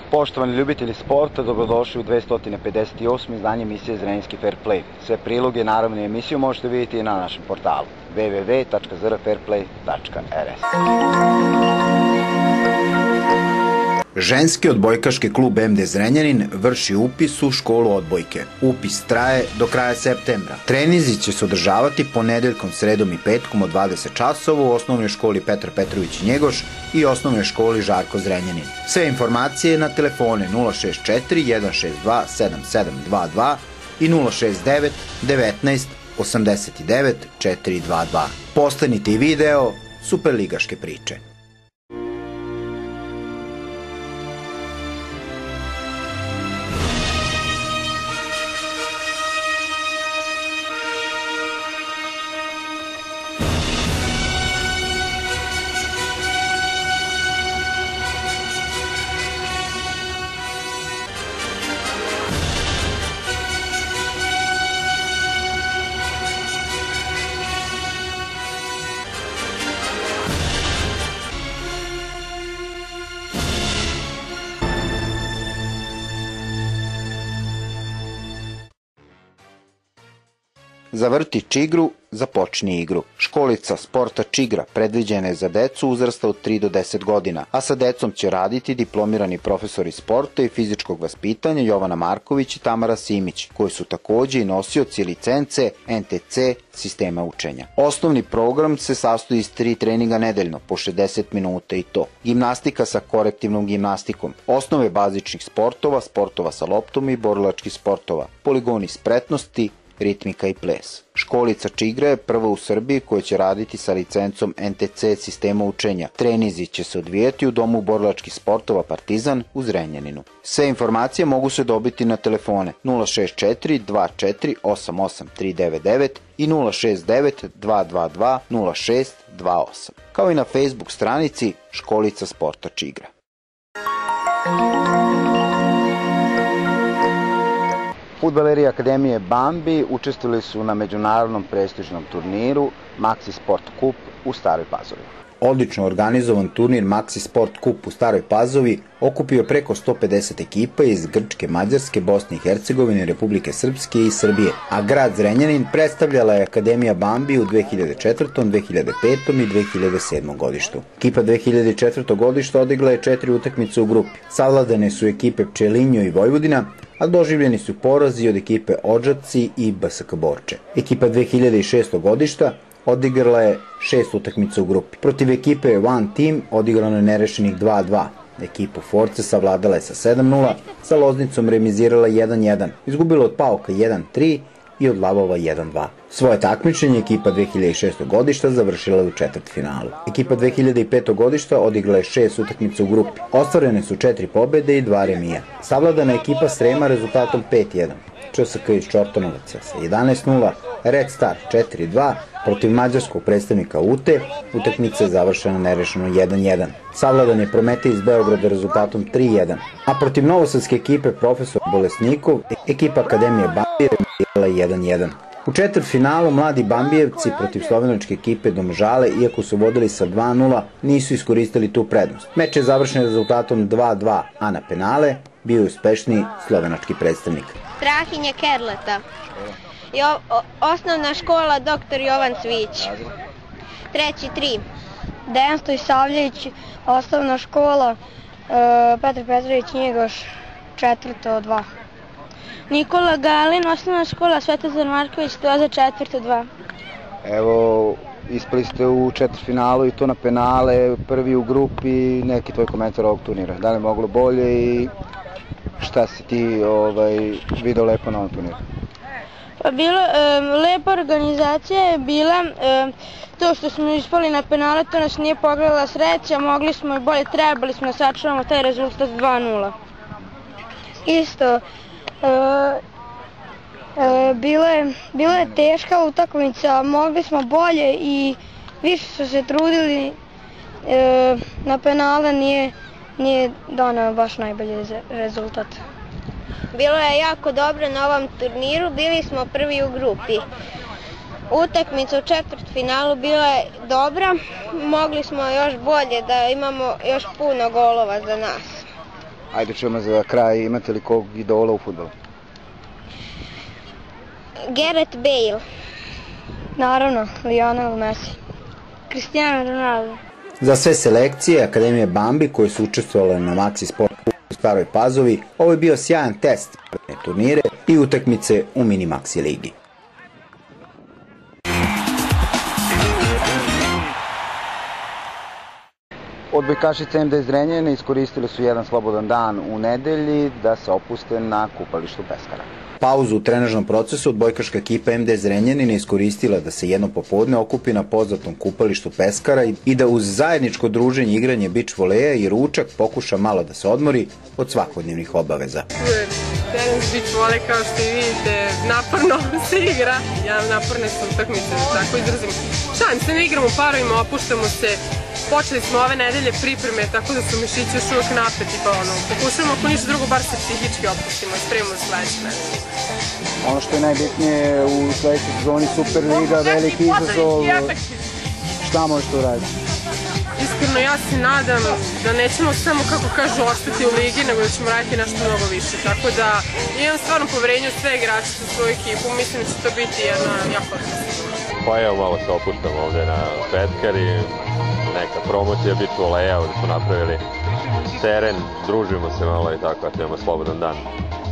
Poštovani ljubitelji sporta, dobrodošli u 258. izdanje emisije Zrenjaninski Fair Play. Sve priloge, naravno i emisiju možete vidjeti i na našem portalu www.zrfairplay.rs. Ženski odbojkaški klub MD Zrenjanin vrši upis u školu odbojke. Upis traje do kraja septembra. Treninzi će se održavati ponedeljkom, sredom i petkom od 20 časova u osnovnoj školi Petar Petrović Njegoš i osnovnoj školi Žarko Zrenjanin. Sve informacije na telefone 064 162 7722 i 069 19 89 422. Postanite i video Superligaške priče. Zavrti čigru, započni igru. Školica sporta Čigra predviđena je za decu uzrasta od 3 do 10 godina, a sa decom će raditi diplomirani profesori sporta i fizičkog vaspitanja Jovana Marković i Tamara Simić, koji su takođe i nosioci licence NTC sistema učenja. Osnovni program se sastoji iz 3 treninga nedeljno, po 60 minuta i to. Gimnastika sa korektivnom gimnastikom, osnove bazičnih sportova, sportova sa loptom i borilačkih sportova, poligoni spretnosti, ritmika i ples. Školica Čigra je prva u Srbiji koja će raditi sa licencom NTC sistema učenja. Treninzi će se odvijati u Domu borilačkih sportova Partizan u Zrenjaninu. Sve informacije mogu se dobiti na telefone 064 24 88 399 i 069 222 0628, kao i na Facebook stranici Školica sporta Čigra. Fudbaleri Akademije Bambi učestvovali su na međunarodnom prestižnom turniru Maxi Sport Cup u Staroj Pazovi. Odlično organizovan turnir Maxi Sport Cup u Staroj Pazovi okupio preko 150 ekipa iz Grčke, Mađarske, Bosne i Hercegovine, Republike Srpske i Srbije, a grad Zrenjanin predstavljala je Akademija Bambi u 2004., 2005. i 2007. godištu. Ekipa 2004. godišta odigla je 4 utakmice u grupi. Savladane su ekipe Pčelinjo i Vojvodina, a doživljeni su porazi od ekipe Odžaci i BSK Borče. Ekipa 2006. godišta odigrala je 6 utakmica u grupi. Protiv ekipe One Team odigrano je nerešenih 2-2. Ekipu Force savladala je sa 7-0, sa Loznicom remizirala 1-1, izgubila od Pauka 1-3 i od Lavova 1-2. Svoje takmičenje ekipa 2006. godišta završila je u četvrtfinalu. Ekipa 2005. godišta odigrala je 6 utakmica u grupi. Ostvarene su 4 pobede i 2 remija. Savladana ekipa Srema rezultatom 5-1. ČSK iz Čortanovaca sa 11-0, Red Star 4-2, protiv mađarskog predstavnika UTE, utakmica je završena nerešeno 1-1. Savladan je Prometej iz Beograda rezultatom 3-1, a protiv novosadske ekipe Profesor Bolesnikov, ekipa Akademije Bambi remisirala 1-1. U četvrtfinalu mladi Bambijevci protiv slovenačke ekipe Domžale, iako su vodili sa 2-0, nisu iskoristili tu prednost. Meč je završen rezultatom 2-2, a na penale bio je uspešniji slovenački predstavnik. Strahinja Kerleta. Osnovna škola Dr. Jovan Cvić. 3-3. Dejan Stojsavljević, osnovna škola Petar Petrović Njegoš, 4-2. Nikola Galin, osnovna škola Svetozar Marković, Stoza, 4-2. Evo, ispali ste u četvrtfinalu i to na penale, prvi u grupi, neki tvoj komentar ovog turnira. Da li je moglo bolje i šta si ti video lepo na ovom turniru? Pa lepa organizacija je bila, to što smo ispali na penale, to nas nije pogledala sreća, mogli smo i bolje, trebali smo da sačuvamo taj rezultat 2-0. Isto, bila je teška utakmica, mogli smo bolje i više su se trudili, na penale nije donao baš najbolji rezultat. Bilo je jako dobro na ovom turniru, bili smo prvi u grupi. Utakmica u četvrtfinalu bila je dobra, mogli smo još bolje da imamo još puno golova za nas. Ajde čujemo za kraj, imate li kog idola u fudbalu? Gareth Bale. Naravno, Lionel Messi. Cristiano Ronaldo. Za sve selekcije Akademije Bambi koje su učestvovale na Maxi Sport u Staroj Pazovi, ovo je bio sjajan test turnire i utakmice u Mini Maxi ligi. Odbojkašice MD Zrenjanin iskoristili su jedan slobodan dan u nedelji da se opuste na kupalištu Peskara. Pauzu u trenažnom procesu odbojkaška ekipa MD Zrenjanin je iskoristila da se jedno popodne okupi na poznatom kupalištu Peskara i da uz zajedničko druženje, igranje beach voleja i ručak pokuša malo da se odmori od svakodnevnih obaveza. Tenis beach volej, kao što i vidite, naporno se igra. Naporne su utakmice, da tako izrazim. Šalim se, mi igramo u parovima, opuštamo se. Počeli smo ove nedelje pripreme, tako da su mišići još uvijek napeti, pa pokušamo ako ništa drugo, bar se psihički opustimo i spremimo za sledeće nedelje. Ono što je najbitnije u sledećoj sezoni Superliga, veliki izazov, šta možete uraditi? Iskreno, ja se nadam da nećemo samo, kako kažu, ostati u ligi, nego da ćemo raditi nešto mnogo više. Tako da imam stvarno poverenje u sve igrače sa svoju ekipu, mislim da će to biti jedna jako odlična sezona. Pa evo, malo se opuštamo ovde na Peskar i neka promocija beach voleja, ovde smo napravili teren, družimo se malo i tako, da imamo slobodan dan.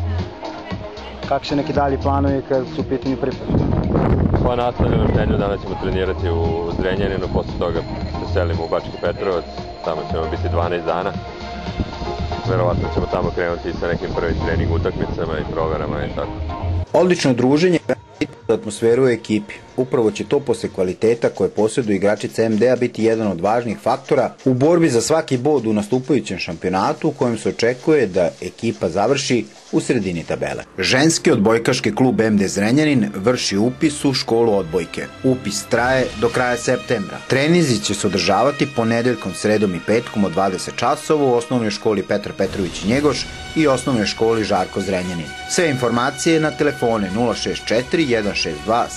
Kako će neki dalji planovi kad su u pitanju pripreme? Pa nastavljamo još nedelju dana ćemo trenirati u Zrenjaninu, posle toga se selimo u Bački Petrovac, tamo ćemo biti 12 dana. Verovatno ćemo tamo krenuti sa nekim prvim trening utakmicama i proverama i tako. Odlično druženje za atmosferu u ekipi. Upravo će to posle kvaliteta koje posjeduju igračice MD-a biti jedan od važnih faktora u borbi za svaki bod u nastupajućem šampionatu u kojem se očekuje da ekipa završi u sredini tabele. Ženski odbojkaški klub MD Zrenjanin vrši upis u školu odbojke. Upis traje do kraja septembra. Trenizi će se održavati ponedeljkom, sredom i petkom od 20 časova u osnovnoj školi Petar Petrović Njegoš i osnovnoj školi Žarko Zrenjanin. Sve informacije na telefone 064 162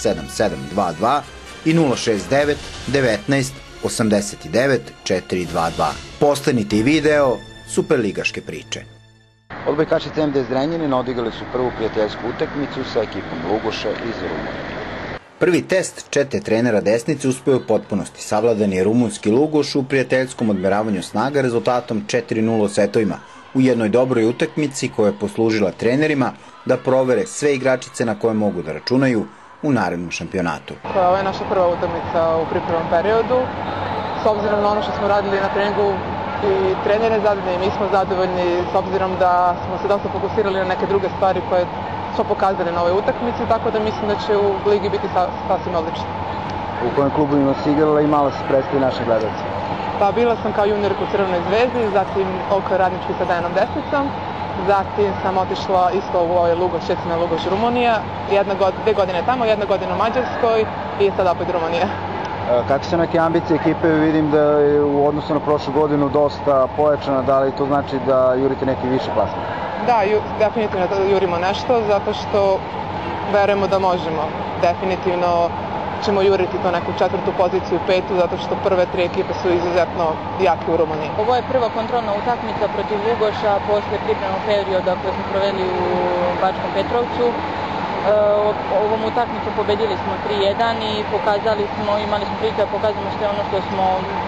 7722 i 069 19 89 422. Postanite i video Superligaške priče. Odbojkašice MD Zrenjanin odigrali su prvu prijateljsku utakmicu sa ekipom Lugoša iz Rumunije. Prvi test čete trenera desnice uspeo u potpunosti. Savladan je rumunski Lugoš u prijateljskom odmeravanju snaga rezultatom 4:0 setovima u jednoj dobroj utakmici koja je poslužila trenerima da provere sve igračice na koje mogu da računaju u narednom šampionatu. Ovo je naša prva utakmica u pripremnom periodu. S obzirom na ono što smo radili na treningu i trener je zadovoljni i mi smo zadovoljni s obzirom da smo se dosta fokusirali na neke druge stvari koje smo pokazali na ovoj utakmici, tako da mislim da će u ligi biti sasvim odlično. U kojem klubu si igrala i malo se predstavi našim gledalcima? Pa bila sam kao juniorka u Crvenoj zvezdi, zatim OK Radnički sa Dejanom Desnicom, zatim sam otišla isto u ovaj Lugoš, Četina Lugoš, Rumunija, 2 godine tamo, 1 godina u Mađarskoj i sad opet Rumunija. Kakve su neke ambicije ekipe? Vidim da je u odnosu na prošlu godinu dosta pojačana, da li to znači da jurite neki više plasman? Da, definitivno jurimo nešto, zato što verujemo da možemo. Definitivno ćemo juriti to neku 4. poziciju, 5. zato što prve 3 ekipe su izuzetno jake u Rumuniji. Ovo je prva kontrolna utakmica protiv Lugoša posle pripremnog perioda koje smo proveli u Bačkom Petrovcu. Ovom utakmicom pobedili smo 3:1 i imali smo prilike da pokazamo sve ono što smo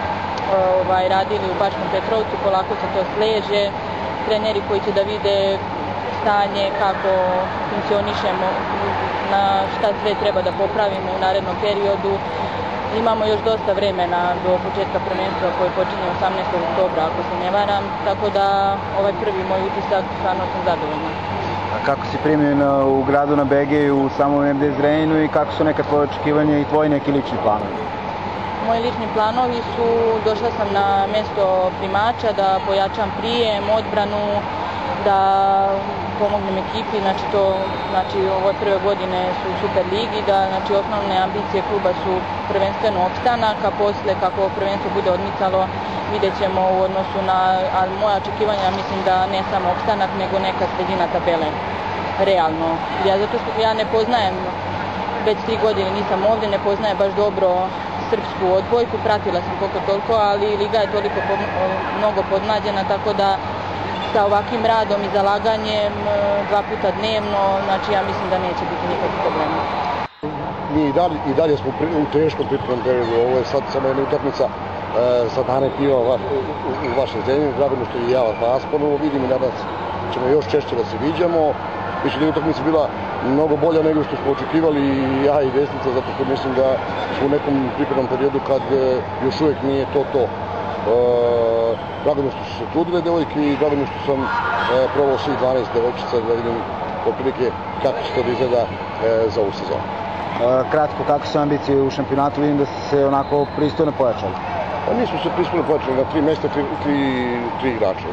radili u Bačkom Petrovcu, polako se to sleže. Treneri koji će da vide stanje, kako funkcionišemo, na šta sve treba da popravimo u narednom periodu. Imamo još dosta vremena do početka prvenstva koje počinje 18. oktobra, ako se ne varam, tako da ovaj prvi moj utisak, stvarno sam zadovoljna. A kako si primljen u gradu na BG u samom MD Zrenjaninu i kako su neka tvoje očekivanja i tvoji neki lični planovi? Moji lični planovi su, došla sam na mesto primača da pojačam prijem, odbranu, da pomognem ekipi, znači ove prve godine su u Superligi, da osnovne ambicije kluba su prvenstveno opstanak, a posle kako prvenstvo bude odmicalo vidjet ćemo u odnosu na, ali moja očekivanja mislim da ne samo opstanak nego neka sredina tabele, realno. Zato što ja ne poznajem, već 3 godine nisam ovdje, ne poznajem baš dobro srpsku odbojku, pratila sam koliko toliko, ali liga je toliko mnogo podmlađena, tako da sa ovakvim radom i zalaganjem 2 puta dnevno, znači ja mislim da neće biti nikakvih problema. Mi i dalje smo u teškom pripremnom periodu, ovo je sad samo jedna utakmica sa dane piva u vašem zemlji, drago mi što i ja vas ponovo vidim i nadam se ćemo još češće da se viđamo. Mislim da je utakmica bila mnogo bolja nego što smo očekivali i ja i Vesnica, zato što mislim da smo u nekom pripremnom periodu kad još uvijek nije to. Drago mi što su se trudile devojke i drago mi što sam probao svih 12 devojčica da vidim otprilike kako će to da izgleda za ovu sezonu. Kratko, kako su ambicije u šampionatu? Vidim da ste se onako pristojno pojačali. Pa nismo se pristojno pojačali, na 3 mjesta 3 igrača.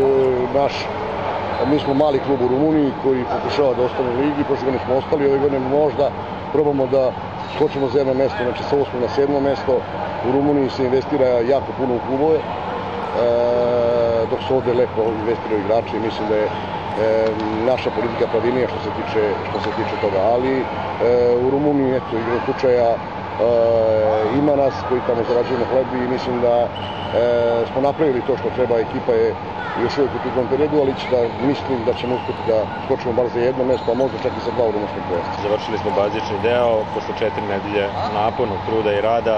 Mi smo mali klub u Rumuniji koji pokušava da ostane u ligi, prošle godine smo ostali, ove godine možda probamo da skočimo za jedno mjesto, znači sa 8. na 7. mjesto. U Rumuniji se investira jako puno u klubove, dok se ovdje lepo investiraju igrači i mislim da je naša politika pravilnija što se tiče toga, ali u Rumuniji, eto, igrom slučaja ima nas koji tamo zarađujemo hlebi i mislim da smo napravili to što treba, ekipa je još uvijek u tom periodu, ali mislim da ćemo uspjeti da skočimo bar za jedno mjesto, a možda čak i za 2 u rumunskog prvenstva. Završili smo bazični deo, posle 4 nedelje napornog truda i rada.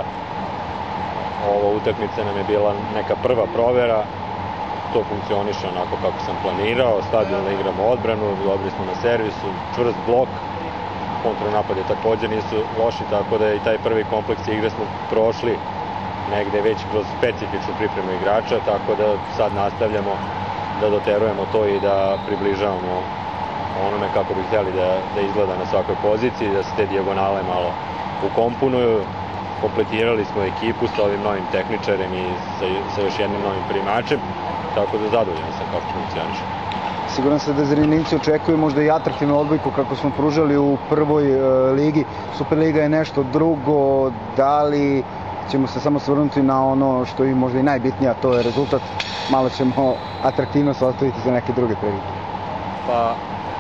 Ova utakmica nam je bila neka prva provera, to funkcioniše onako kako sam planirao, stabilno igramo odbranu, dobri smo na servisu, čvrst blok, kontranapade također nisu loši, tako da i taj prvi kompleks igre smo prošli negde već kroz specifičnu pripremu igrača, tako da sad nastavljamo da doterujemo to i da približavamo onome kako bi htjeli da izgleda na svakoj poziciji, da se te dijagonale malo ukomponuju. Kompletirali smo ekipu sa ovim novim tehničarem i sa još jednim novim primačem, tako da zadovoljan sam kako funkcioniše. Siguran sam da Zrenjaninci očekuju možda i atraktivnu odbojku kako smo pružali u prvoj ligi. Superliga je nešto drugo, da li ćemo se samo svrnuti na ono što je možda i najbitnije, a to je rezultat, malo ćemo atraktivnost ostaviti za neke druge prilike. Pa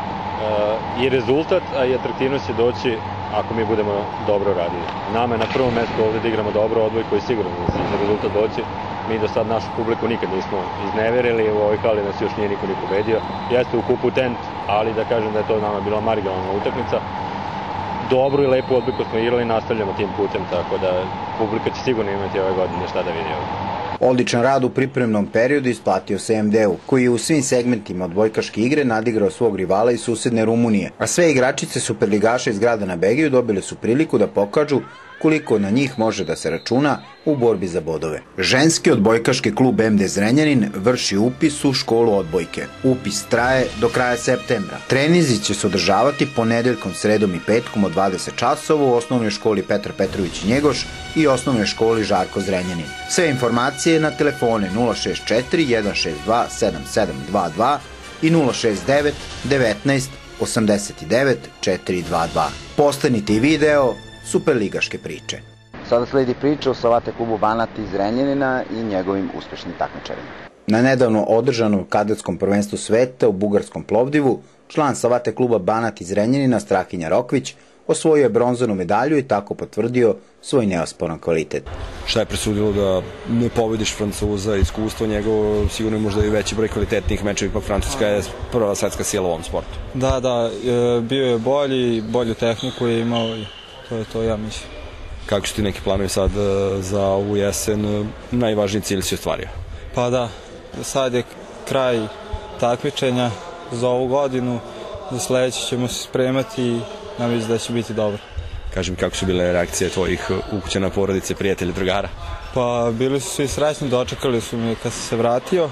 i rezultat, a i atraktivnost će doći ako mi budemo dobro radili. Nama je na prvom mjestu ovdje da igramo dobro odbojku i sigurno da će rezultat doći. Mi do sad našu publiku nikad nismo izneverili, u ovoj hali nas još nije niko ni pobedio. Jeste u kupu tent, ali da kažem da je to nama bila marginalna utakmica. Dobru i lepu odbojku smo igrali, nastavljamo tim putem, tako da publika će sigurno imati ove godine šta da vidi ovdje. Odličan rad u pripremnom periodu isplatio se MD-u, koji je u svim segmentima odbojkaške igre nadigrao svog rivala iz susedne Rumunije, a sve igračice superligaša iz grada na Begiju dobile su priliku da pokažu koliko na njih može da se računa u borbi za bodove. Ženski odbojkaški klub MD Zrenjanin vrši upis u školu odbojke. Upis traje do kraja septembra. Treninzi će se održavati ponedeljkom, sredom i petkom od 20 časova u osnovnoj školi Petar Petrović Njegoš i osnovnoj školi Žarko Zrenjanin. Sve informacije na telefone 064 162 7722 i 069 19 89 422. Postanite i video Superligaške priče. Sada sledi priča o Savate klubu Banat iz Zrenjanina i njegovim uspešnim takmičarima. Na nedavno održanom kadetskom prvenstvu sveta u bugarskom Plovdivu, član Savate kluba Banat iz Zrenjanina Strahinja Rokvić osvojio je bronzanu medalju i tako potvrdio svoj neosporan kvalitet. Šta je presudilo da ne pobediš Francuza, iskustvo njegovo, sigurno je možda i veći broj kvalitetnih mečeva, ipak Francuska je prva svetska sila u ovom sportu. Da, bio je bolju tehniku je imao i to je to, ja mislim. Kako su ti neki planovi sad za ovu jesen? Najvažniji cilj si ostvario? Pa da, sad je kraj takmičenja za ovu godinu, za sledeće ćemo se spremati i ja mislim da će biti dobro. Kaži mi, kako su bile reakcije tvojih ukućana, porodice, prijatelja, drugara? Pa bili su svi srećni, dočekali su me kad sam se vratio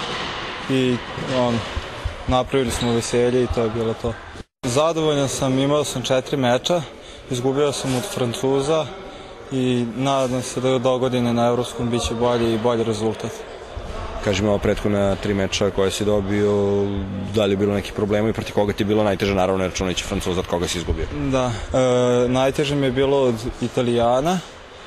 i napravili smo veselje i to je bilo to. Zadovoljan sam, imao sam 4 meča, izgubio sam od Francuza i nadam se da do godine na Evropskom bit će bolji i bolji rezultat. Kaži mi, ova prethodna 3 meča koje si dobio, da li je bilo neki problema i protiv koga ti je bilo najteže, naravno računajući Francuza, od koga si izgubio? Da, najteže mi je bilo od Italijana.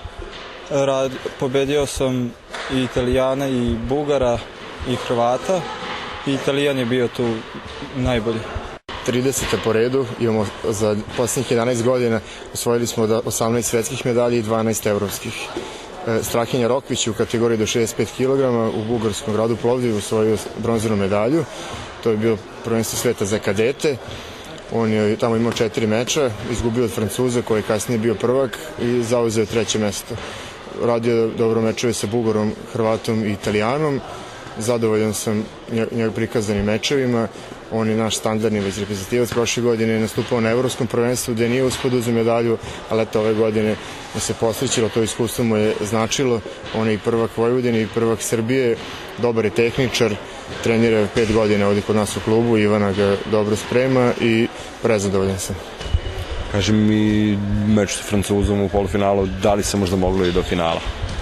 Pobedio sam i Italijana i Bugara i Hrvata i Italijan je bio tu najbolji. 30. po redu, imamo za posljednjih 11 godina, osvojili smo 18 svetskih medalja i 12 evropskih. Strahinja Rokvić u kategoriji do 65 kg u bugarskom gradu Plovdivu osvojio bronzanu medalju. To je bio prvenstvo sveta za kadete. On je tamo imao 4 meča, izgubio od Francuza koji je kasnije bio prvak i zauzeo 3. mesto. Radio dobro mečeve sa Bugarom, Hrvatom i Italijanom. Zadovoljan sam njega prikazanim mečevima. On je naš standardni već reprezentativac. Prošle godine je nastupao na evropskom prvenstvu gde nije uspio da uzme medalju, ali eto ove godine mu se posrećilo, to iskustvo mu je značilo. On je i prvak Vojvodine i prvak Srbije, dobar je tehničar, trenira 5 godina ovdje kod nas u klubu, Ivana ga dobro sprema i prezadovoljan sam. Kaži mi, meč sa Francuzom u polufinalu, da li se možda moglo i do finala?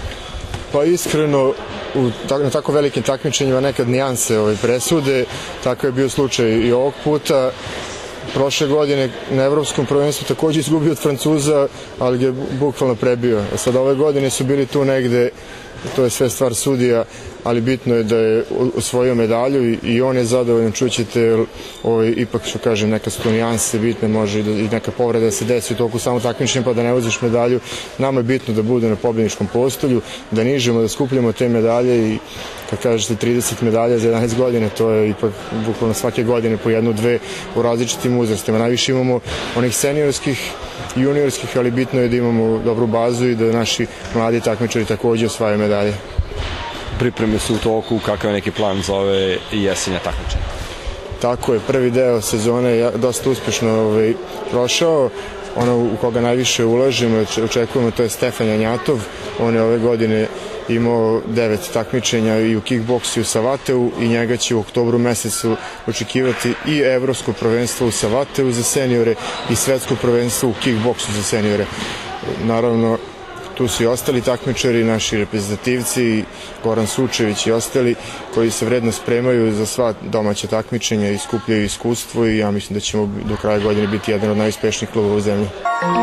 Pa iskreno, na tako velikim takmičenjima nekad nijanse presude, tako je bio slučaj i ovog puta. Prošle godine na evropskom prvenstvu takođe izgubio od Francuza, ali ga je bukvalno prebio. Sad ove godine su bili tu negde, to je sve stvar sudija, ali bitno je da je osvojio medalju i on je zadovoljan, čućete, ipak što kažem, neka su to nijanse bitne, može i neka povreda da se desi u toku samo takmičenja pa da ne voziš medalju. Nama je bitno da bude na pobedničkom postolju, da nižemo, da skupljamo te medalje i kad kažete 30 medalja za 11 godina, to je ipak bukvalno svake godine po 1-2 u različitim uzrastima. Najviše imamo onih seniorskih, juniorskih, ali bitno je da imamo dobru bazu i da naši mladi takmičari takođe osvajaju medalje. Pripreme su u toku, kakav je neki plan za ove jesenja takmičenja? Tako je, prvi deo sezone je dosta uspešno prošao. Ono u koga najviše ulažemo, očekujemo, to je Stefan Janjatov. On je ove godine imao 9 takmičenja i u kickboksu i u savateu i njega će u oktobru mesecu očekivati i evropsko prvenstvo u savateu za seniore i svetsko prvenstvo u kickboksu za seniore. Naravno, tu su i ostali takmičari, naši reprezentativci, Goran Sučević i ostali koji se vredno spremaju za sva domaća takmičenja i skupljaju iskustvo i ja mislim da ćemo do kraja godine biti jedan od najuspešnijih klubova u zemlji.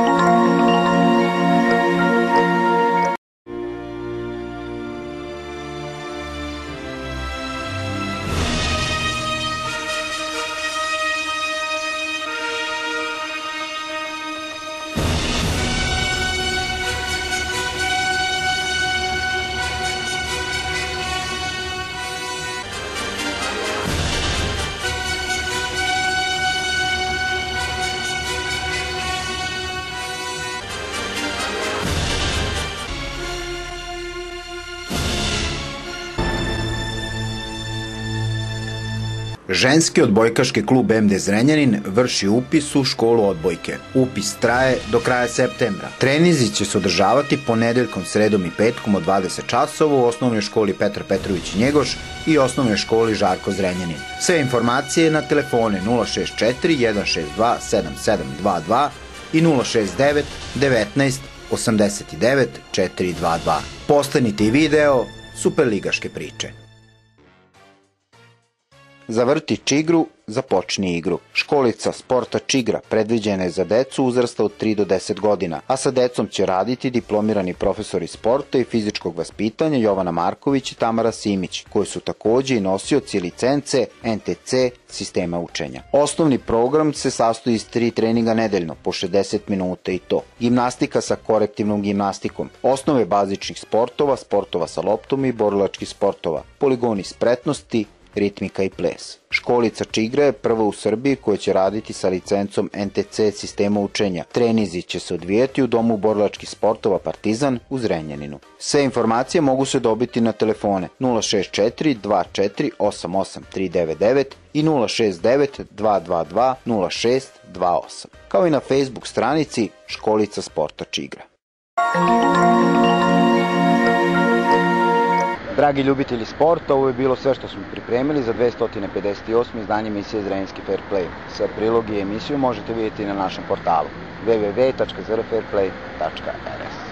Ženski odbojkaški klub MD Zrenjanin vrši upis u školu odbojke. Upis traje do kraja septembra. Treninzi će se održavati ponedeljkom, sredom i petkom od 20 časova u osnovnoj školi Petar Petrović Njegoš i osnovnoj školi Žarko Zrenjanin. Sve informacije na telefone 064 162 7722 i 069 19 89 422. Postanite i video Superligaške priče. Zavrti čigru, započni igru. Školica sporta Čigra predviđena je za decu uzrasta od 3 do 10 godina, a sa decom će raditi diplomirani profesori sporta i fizičkog vaspitanja Jovana Marković i Tamara Simić, koji su takođe i nosioci licence NTC sistema učenja. Osnovni program se sastoji iz 3 treninga nedeljno, po 60 minuta i to. Gimnastika sa korektivnom gimnastikom, osnove bazičnih sportova, sportova sa loptom i borilačkih sportova, poligoni spretnosti, ritmika i ples. Školica Čigra je prva u Srbiji koja će raditi sa licencom NTC sistema učenja. Treninzi će se odvijati u Domu borilačkih sportova Partizan u Zrenjaninu. Sve informacije mogu se dobiti na telefone 064 24 88 399 i 069 222 0628, kao i na Facebook stranici Školica sporta Čigra. Dragi ljubitelji sporta, ovo je bilo sve što smo pripremili za 258. izdanje emisije Zrenjanski Fair Play. Sve priloge i emisiju možete vidjeti na našem portalu www.zrfairplay.rs.